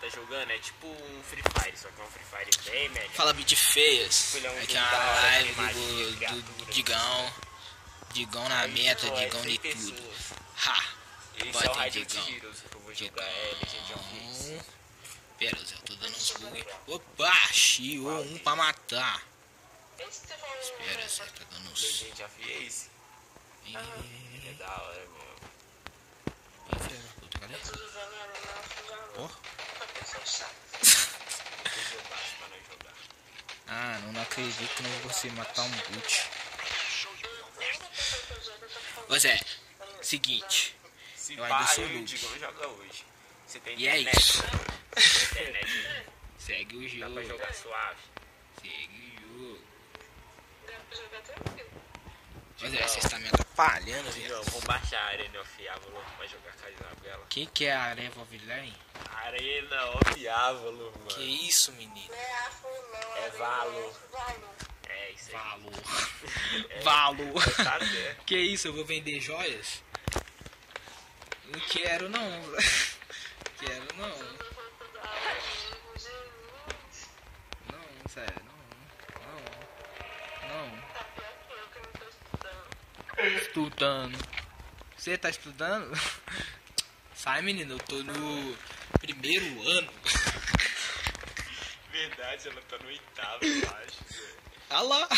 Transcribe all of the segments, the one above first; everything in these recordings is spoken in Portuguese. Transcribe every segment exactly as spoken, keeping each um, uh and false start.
tá jogando é tipo um Free Fire, só que é um Free Fire bem melhor. Fala beat feias. Tipo, ele é um Aqui jogo é uma da hora, live tem magia, do, do, criatura, do Digão. Digão na Aí, meta, pô, é Digão de cem tudo. pessoas. Ha! Esse Vai é o ter Radiant Digão. Heroes que eu vou jogar, é Legend of Ace. Pera, Zé, eu tô dando uns bug. Opa, chiou um pra matar. Espera, Zé, tá dando uns. Legend of Ace. Ih, É da hora, meu. ih, filha da puta, cadê? Ó. Eu baixo pra nós jogar. Ah, não, não acredito que não vou conseguir matar um boot. Ô Zé, seguinte. Se Eu ainda pá, sou eu e o noob. Digão joga hoje. Você tem E é internet? isso. Tem internet, né? Segue o Dá jogo. pra jogar suave. Segue o jogo. Ô Zé, você está me atrapalhando, Não, velho. vamos baixar a Arena of Avalon pra jogar com a Isabela. O que, que é a Areva Villain? Arena of Avalon, mano. Que isso, menino? É valor. É isso aí. Valor. É, Valor. tá certo. Que isso, eu vou vender joias? Não quero não. Quero não. Não, sério, não. Não. Não. Estudando. Você tá estudando? Sai, menino, eu tô no primeiro ano. Verdade, ela tá no oitavo, eu acho. velho. Ah lá.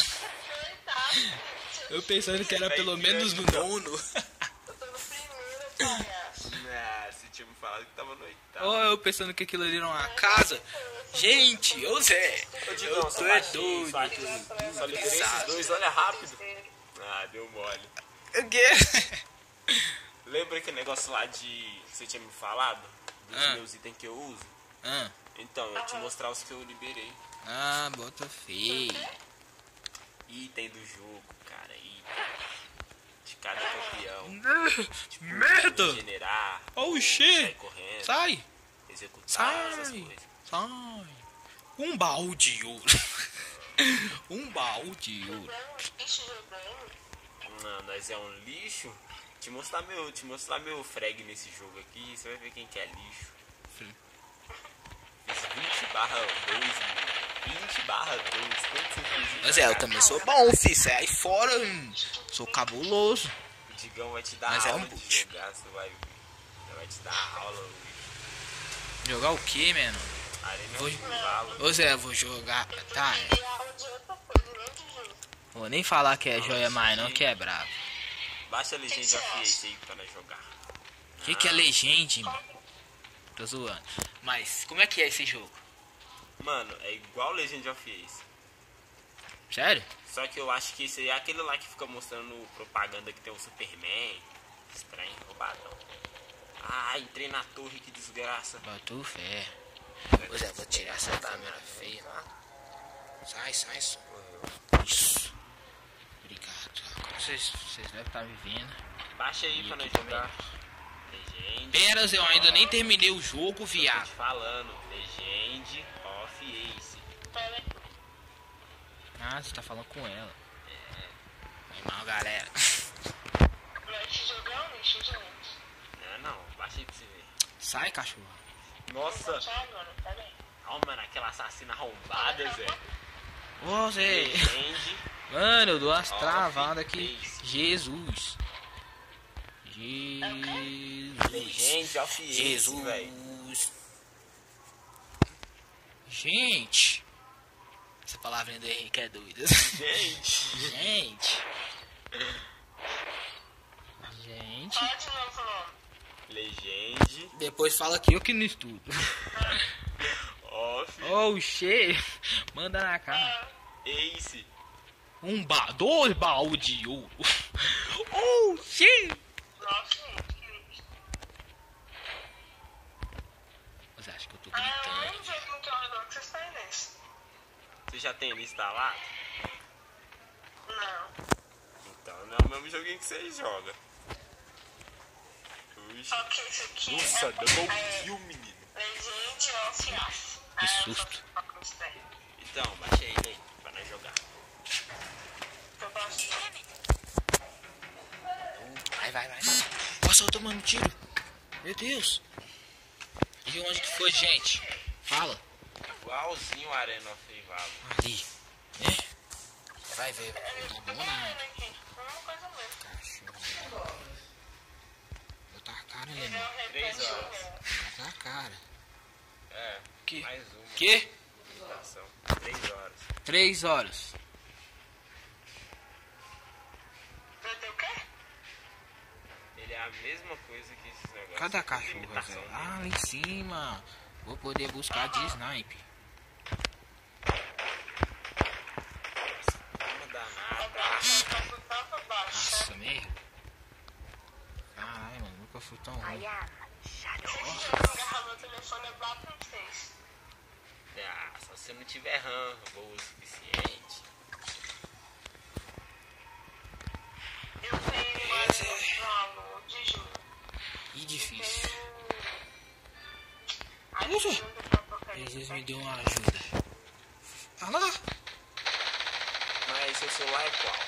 Eu pensando que era pelo menos no nono. Ah, você tinha me falado que tava no oitavo. Ou eu pensando que aquilo ali era uma casa. Gente, ô Zé, Ô, Digão, eu só tô é baixei, doido. Só, aqui, só liberei esses dois, olha rápido. Ah, deu mole. O quê? Lembra aquele negócio lá de que você tinha me falado? Dos Ah. meus itens que eu uso? Ah, Então, eu te mostrar os que eu liberei. ah, bota feio. Item do jogo, cara. Item. De cada campeão. Tipo, Merda! Regenerar. Oh, ou shit. sair correndo. Sai, Executar, essas sai, coisas. sai. Um baú de ouro. Um baú de ouro. Não, nós é um lixo. Te mostrar meu, te mostrar meu frag nesse jogo aqui, você vai ver quem que é lixo. Sim. Fiz vinte barra dois, vinte barra dois. Quanto você fez? Mas é, eu também sou bom, fi. Sai aí fora, hum. Sou cabuloso. O Digão vai te dar Mas é aula um de boot. jogar, você vai ver. Ele vai te dar aula hoje. Jogar o que, mano? Arena Vou- de Valo. Ô Zé, eu vou jogar. Tá. Vou nem falar que é joia mais, não, que é brabo. Baixa a Legend of Ace aí pra nós jogar. O que, que é legend, mano? Tô zoando. Mas, como é que é esse jogo? Mano, é igual Legend of Ace. Sério? Só que eu acho que esse aí é aquele lá que fica mostrando propaganda que tem o Superman. Estranho, roubadão. Ah, entrei na torre, que desgraça. Boto fé. Ô Zé, vou tirar essa câmera feia, mano. Sai, sai, sai. Isso. Obrigado. Agora vocês, vocês devem estar me vendo. Baixa aí E pra nós aqui jogar. Legend. Pera, Zé, eu ainda nem terminei o jogo, Tô viado. te falando. Legend of Ace. Ah, você tá falando com ela. Foi mal, galera. Não, não. Baixa aí pra você ver. Sai, cachorro. Nossa. Ó, mano, aquela assassina arrombada, Zé. Ô, Zé. Legend. Mano, eu dou as Ó, travadas aqui. Ace. Jesus. Jesus. Legend of Ace, velho. Jesus. Gente. Essa palavrinha do Henrique é doida. Gente. Gente. Gente. Legend Depois fala que eu que não estudo. of Oh, shit. Manda na cara. Ace. Um ba... Dois baús de ouro. Oh, shit. Mas acho que eu tô gritando. Você já tem ele instalado? Não. Então não é o mesmo joguinho que você joga. Ux. Ok, isso aqui Nossa, é, double é kill, menino. Legend of Ace. Que susto. Então, baixa ele aí pra nós jogar. Eu posso... Vai, vai, vai. Nossa, eu tô tomando tiro. Meu Deus. E onde que foi, gente? Fala. Igualzinho o Arena of Rival. Ali. É. Vai ver. Não tá bom nada. Cachorro. Botar a cara, né, mano? Três horas. Botar a cara. É, Que? mais uma. Que? Limitação. Três horas. Três horas. Vai o quê? Ele é a mesma coisa que esses negócios. Cadê a cachorra, Limitação velho? dele. Ah, lá em cima. Vou poder buscar de snipe. Uma danada. Abraço, tá por tava baixa. Nossa, mesmo. Caralho, mano. Nunca fui tão ruim. Se eu agarrar meu telefone, eu bato em vocês. Ah, só se não tiver RAM boa o suficiente. Eu tenho uma no de junho. E difícil. Ai, Ufa. que não deu pra Jesus me deu uma ajuda. Ah lá. Mas seu celular é qual?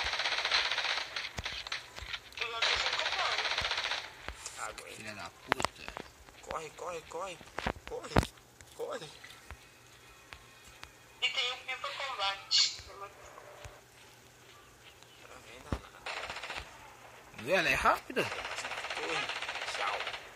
Eu já tô sem comprar. Aguenta. Filha da puta. Corre, corre, corre. Corre, corre. E tem o Pipa Combate. Pra vem danada. Ela é rápida. Corre. Tchau.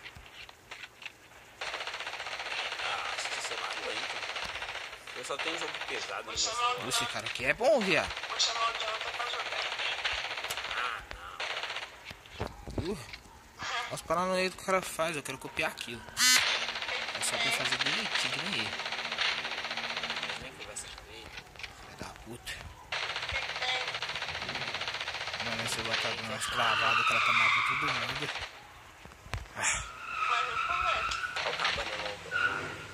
Ah, acho que você não aguenta. Eu só tenho jogo pesado no Vou meu chamar celular. o Esse cara aqui é bom, viado. Vou chamar o Jonathan pra jogar. Ah, não. Uh, Olha os paranoia que o cara faz. Eu quero copiar aquilo. É só pra eu fazer bonitinho que nem ele. Nem conversa com ele. Filha da puta. Mano, esse celular tá dando umas travadas. O cara tá matando todo mundo. Ah, Mas eu converso. Olha o cabana lombrando.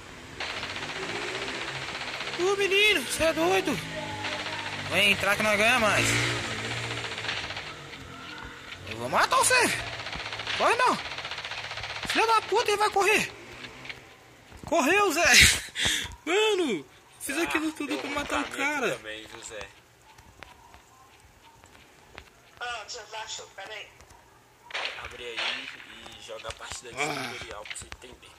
Ô menino, você é doido? Vem entrar que nós ganhamos mais. Eu vou matar você. Corre não. Filha da puta, ele vai correr. Correu, Zé. Mano, fiz aquilo tudo pra matar o cara. Também, José. Ah, já baixou, peraí. Abre aí e joga a partida de Ah. tutorial pra você entender.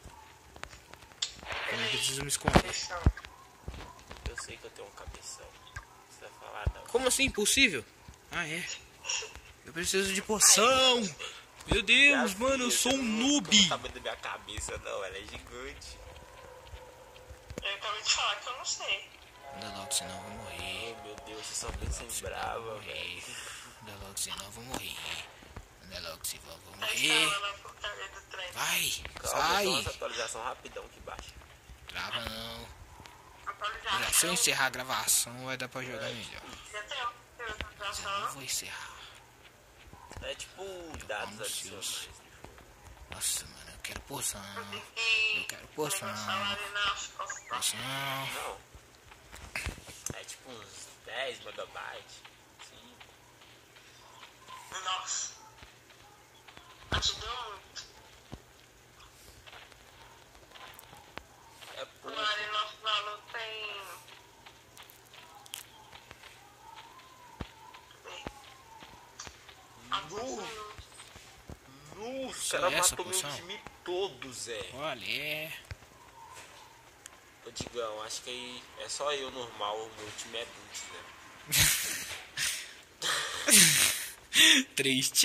Eu não preciso me esconder. Atenção. Eu sei que eu tenho um cabeção. Você vai falar não. Como assim? Impossível? Ah, é. Eu preciso de poção. Meu Deus, Minha mano, eu filha, sou um você não- noob. não tá tamanho da minha cabeça, não. Ela é gigante. Eu acabei de falar que eu não sei. Não dá logo, senão eu vou morrer. Oh, meu Deus, você só pensa em brava, velho. Não dá logo, senão eu vou morrer. Não dá logo, senão eu vou Tá morrer. instalando a porcaria do trem. Vai, Calma, sai. só essa atualização rapidão que baixa. Trava não. Atualizar. Olha, se eu encerrar a gravação, vai dar pra jogar melhor. Já tem o tem Mas a eu não atualização. vou encerrar. É tipo dados amo adicionais. seus. Nossa, mano, eu quero poção. Tem que Eu quero poção. instalar ali nas costas. Poção. Não. É tipo uns dez megabytes. Sim. Nossa. Ajudou muito. É O pouco. ali nosso valor tem. Alguns Nu, minutos. nu, os Só caras essa matou meu poção? time todo, Zé. Olha, é. Ô Digão, acho que aí é só eu normal, o meu time é boot, Zé. Triste.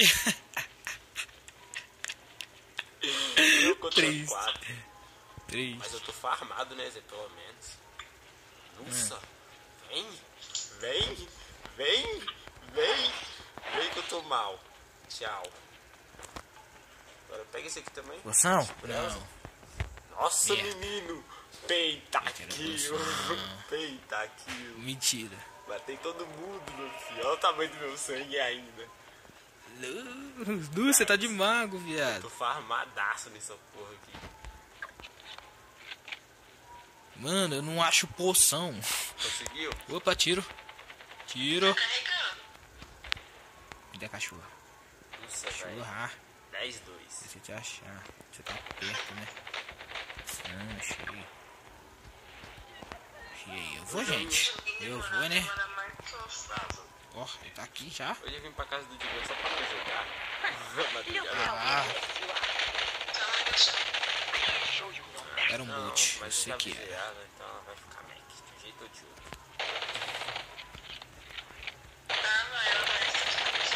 Eu contra Triste. quatro. Triste. Mas eu tô farmado, né, Zé, pelo menos. Nossa, vem, vem, vem, vem, vem que eu tô mal. Tchau. Agora pega esse aqui também. Poção? Brasa. Não. Nossa, Merda. menino. Peita quero kill. poção. Peita kill. Mentira. Matei todo mundo, meu filho. Olha o tamanho do meu sangue ainda. Lu, Lu, você tá de mago, Tô viado. farmadaço nessa porra aqui. Mano, eu não acho poção. Conseguiu? Opa, tiro. Tiro. Carregando. Me dá cachorro. Nossa, velho. Cachorra. dez dois. Deixa eu te achar. Você tá perto, né? Não, achei. Achei. Eu vou, gente. Eu vou, né? Ó, ele tá aqui já. Hoje eu vim pra casa do Digão só pra não jogar. Madrugada. Ah, Era um Não, boot, eu mas sei já que era. vigiado, então ela vai ficar Mac, de um jeito ou de outro. Ah, não, ela vai ser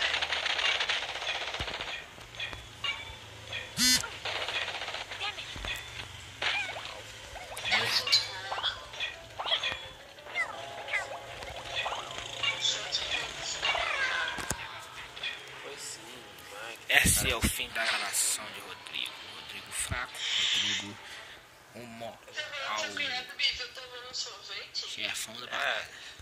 Foi sim, Mac. Esse é o fim da gravação de Rodrigo. Rodrigo fraco, Rodrigo um mo- ao Você viu que eu tô tomando sorvete? chefão da É, parada.